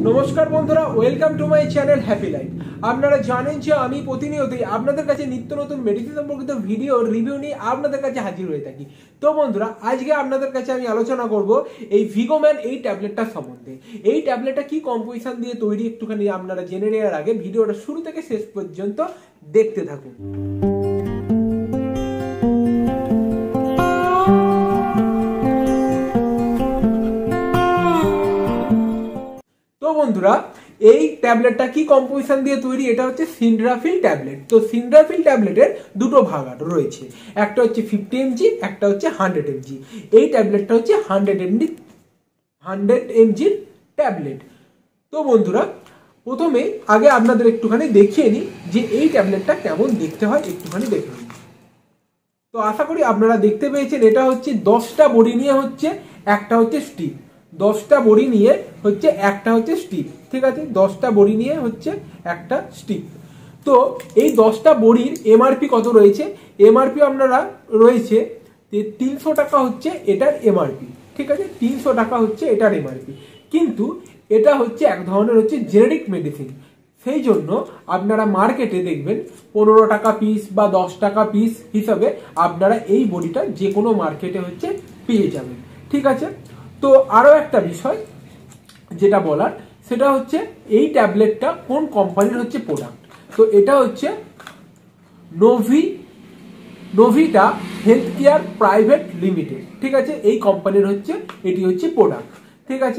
नमस्कार बंधुरा welcome to my channel happy life. আপনারা জানেন যে আমি প্রতিনিয়তই আপনাদের কাছে নিত্য নতুন মেডিসিন সম্পর্কিত ভিডিও রিভিউ নিয়ে আপনাদের কাছে হাজির হয়ে থাকি। তো বন্ধুরা আজকে আপনাদের কাছে আমি আলোচনা করব এই ভিগোম্যান এই ট্যাবলেটটা সম্বন্ধে। এই ট্যাবলেটটা কি কম্পোজিশন দিয়ে তৈরি একটুখানি আপনারা জেনে নেওয়ার আগে ভিডিওটা শুরু থেকে শেষ পর্যন্ত দেখতে থাকুন। তো বন্ধুরা এই ট্যাবলেটটা কি কম্পোজিশন দিয়ে তৈরি, এটা হচ্ছে সিন্ড্রাফিল ট্যাবলেট। তো সিন্ড্রাফিল ট্যাবলেটের দুটো ভাগ রয়েছে, একটা হচ্ছে 50 mg, একটা হচ্ছে 100 mg। এই ট্যাবলেটটা হচ্ছে 100 mg ট্যাবলেট। তো বন্ধুরা প্রথমে আগে আপনাদের একটুখানি দেখিয়ে নিই যে এই ট্যাবলেটটা কেমন দেখতে হয়, একটুখানি দেখে নিন। তো আশা করি আপনারা দেখতে পেয়েছেন, এটা হচ্ছে 10টা বড়ি নিয়ে হচ্ছে একটা হচ্ছে স্টিক, 10টা বড়ি নিয়ে হচ্ছে একটা হচ্ছে স্টিক, ঠিক আছে? 10টা বড়ি নিয়ে হচ্ছে একটা স্টিক। তো এই 10টা বড়ির এমআরপি কত রয়েছে? এমআরপি আপনারা রয়েছে 300 টাকা হচ্ছে এটার এমআরপি, ঠিক আছে? 300 টাকা হচ্ছে এটার এমআরপি। কিন্তু এটা হচ্ছে এক ধরনের হচ্ছে জেনেরিক মেডিসিন, সেই জন্য আপনারা মার্কেটে দেখবেন 15 টাকা পিস বা 10 টাকা পিস হিসাবে আপনারা এই বড়িটা যে কোনো মার্কেটে হচ্ছে পেয়ে যাবেন, ঠিক আছে? তো আরো একটা বিষয় যেটা বলার, সেটা হচ্ছে এই ট্যাবলেটটা কোন কোম্পানির হচ্ছে প্রোডাক্ট। তো এটা হচ্ছে Novita health care private limited, ঠিক আছে? এই কোম্পানির হচ্ছে এটি হচ্ছে প্রোডাক্ট, ঠিক আছে?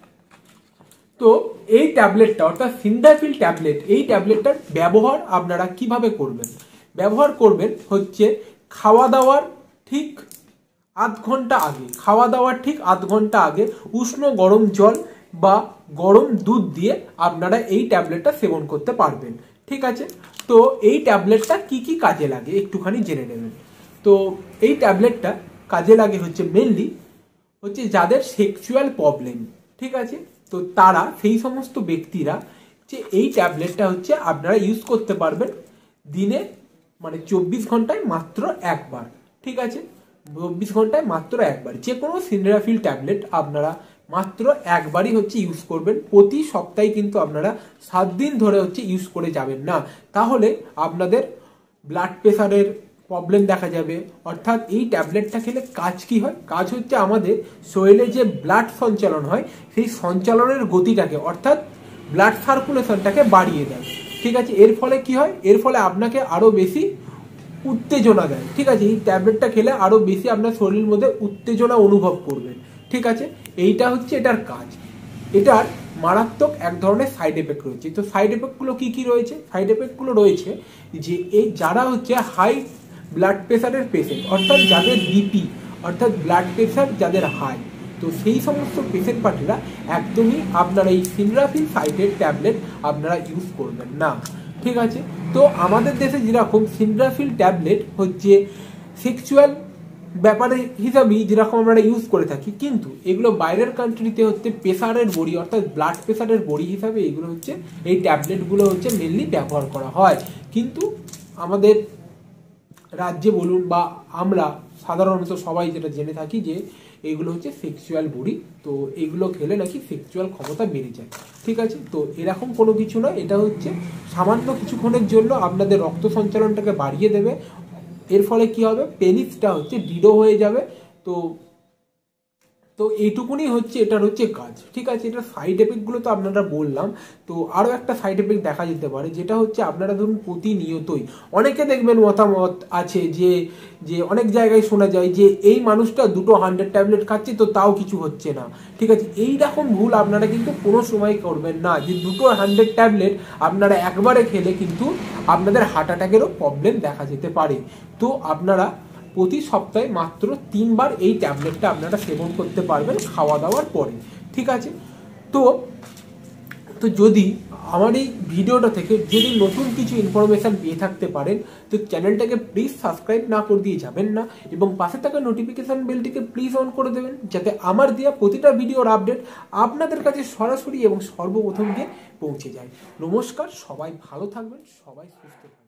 তো এই ট্যাবলেটটা অর্থাৎ সিন্ডাফিল ট্যাবলেট, এই ট্যাবলেটটার ব্যবহার আপনারা কিভাবে করবেন? ব্যবহার করবেন হচ্ছে খাওয়া দাওয়ার ঠিক আধ ঘন্টা আগে, খাওয়া দাওয়ার ঠিক আধ ঘন্টা আগে উষ্ণ গরম জল বা গরম দুধ দিয়ে আপনারা এই ট্যাবলেটটা সেবন করতে পারবেন, ঠিক আছে? তো এই ট্যাবলেটটা কি কি কাজে লাগে একটুখানি জেনে নেবেন। তো এই ট্যাবলেটটা কাজে লাগে হচ্ছে মেনলি হচ্ছে যাদের সেক্সুয়াল প্রবলেম, ঠিক আছে? তো তারা সেই সমস্ত ব্যক্তিরা যে এই ট্যাবলেটটা হচ্ছে আপনারা ইউজ করতে পারবেন দিনে, মানে 24 ঘন্টায় মাত্র একবার, ঠিক আছে? 24 ঘন্টায় মাত্র একবার যে কোনো সিন্ড্রাফিল ট্যাবলেট আপনারা মাত্র একবারই হচ্ছে ইউজ করবেন। প্রতি সপ্তাহে কিন্তু আপনারা 7 দিন ধরে হচ্ছে ইউজ করে যাবেন না, তাহলে আপনাদের ব্লাড প্রেশারের প্রবলেম দেখা যাবে। অর্থাৎ এই ট্যাবলেটটা খেলে কাজ কি হয়? কাজ হচ্ছে আমাদের শরীরে যে ব্লাড সঞ্চালন হয় সেই সঞ্চালনের গতিটাকে অর্থাৎ ব্লাড সার্কুলেশনটাকে বাড়িয়ে দেয়, ঠিক আছে? এর ফলে কি হয়? এর ফলে আপনাকে আরো বেশি উত্তেজনা দেয়, ঠিক আছে? এই ট্যাবলেটটা খেলে আরো বেশি আপনার শরীরের মধ্যে উত্তেজনা অনুভব করবেন, ঠিক আছে? এইটা হচ্ছে এটার কাজ। এটার মারাত্মক এক ধরনের সাইড এফেক্ট রয়েছে। তো সাইড এফেক্টগুলো কি কি রয়েছে? সাইড এফেক্টগুলো রয়েছে যে এই যারা হচ্ছে হাই ব্লাড প্রেশারের পেশেন্ট, অর্থাৎ যাদের বিপি অর্থাৎ ব্লাড প্রেশার যাদের হাই, তো সেই সমস্ত পেশেন্ট পার্টিরা একদমই আপনারা এই সিন্ড্রাফিল সাইডের ট্যাবলেট আপনারা ইউজ করবেন না, ঠিক আছে? তো আমাদের দেশে যেরকম সিন্ড্রাফিল ট্যাবলেট হচ্ছে সেক্সুয়াল ব্যাপারে হিসাবেই যেরকম আমরা ইউজ করে থাকি, কিন্তু এগুলো বাইরের কান্ট্রিতে হচ্ছে প্রেসারের বড়ি অর্থাৎ ব্লাড প্রেসারের বড়ি হিসাবে এগুলো হচ্ছে এই ট্যাবলেটগুলো হচ্ছে মেনলি ব্যবহার করা হয়। কিন্তু আমাদের রাজ্যে বলুন বা আমরা সাধারণত সবাই যেটা জেনে থাকি যে এগুলো হচ্ছে সেক্সুয়াল বড়ি, তো এগুলো খেলে নাকি সেক্সুয়াল ক্ষমতা বেড়ে যায়, ঠিক আছে? তো এরকম কোনো কিছু নয়, এটা হচ্ছে সামান্য কিছুক্ষণের জন্য আপনাদের রক্ত সঞ্চালনটাকে বাড়িয়ে দেবে। এর ফলে কি হবে? পেনিসটা হচ্ছে দৃঢ় হয়ে যাবে। তো তো এইটুকুনি হচ্ছে এটার হচ্ছে কাজ, ঠিক আছে? এটার সাইড এফেক্টগুলো তো আপনারা বললাম। তো আরও একটা সাইড এফেক্ট দেখা যেতে পারে, যেটা হচ্ছে আপনারা ধরুন প্রতিনিয়তই অনেকে দেখবেন মতামত আছে যে যে অনেক জায়গায় শোনা যায় যে এই মানুষটা 2টো 100 ট্যাবলেট খাচ্ছে তো তাও কিছু হচ্ছে না, ঠিক আছে? এই রকম ভুল আপনারা কিন্তু কোনো সময় করবেন না যে 2টো 100 ট্যাবলেট আপনারা একবারে খেলে কিন্তু আপনাদের হার্ট অ্যাটাকেরও প্রবলেম দেখা যেতে পারে। তো আপনারা প্রতি সপ্তাহে মাত্র 3 বার এই ট্যাবলেটটা আপনারা সেবন করতে পারবেন খাওয়া দাওয়ার পরে, ঠিক আছে? তো তো যদি আমার এই ভিডিওটা থেকে যদি নতুন কিছু ইনফরমেশন পেয়ে থাকতে পারেন, তো চ্যানেলটাকে প্লিজ সাবস্ক্রাইব না করে দিয়ে যাবেন না, এবং পাশে থাকা নোটিফিকেশন বেলটিকে প্লিজ অন করে দেবেন, যাতে আমার দেওয়া প্রতিটা ভিডিওর আপডেট আপনাদের কাছে সরাসরি এবং সর্বপ্রথম গিয়ে পৌঁছে যায়। নমস্কার, সবাই ভালো থাকবেন, সবাই সুস্থ থাকবেন।